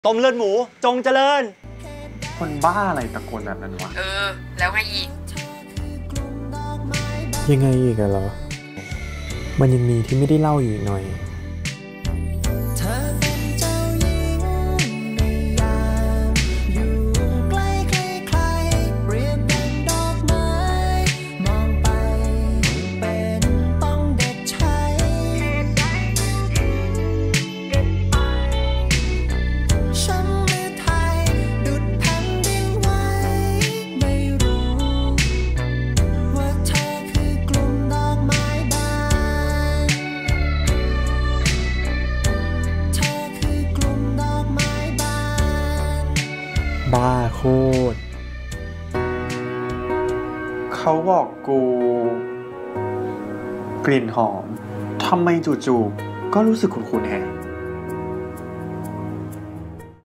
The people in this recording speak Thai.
ต้มเลือดหมูจงเจริญคนบ้าอะไรตะโกนแบบนั้นวะแล้วไงอีกยังไงอีกอะเหรอมันยังมีที่ไม่ได้เล่าอีกหน่อยบ้าโคตรเขาบอกกูกลิ่นหอมทำไมจู่ๆก็รู้สึกคุ้นๆแฮะ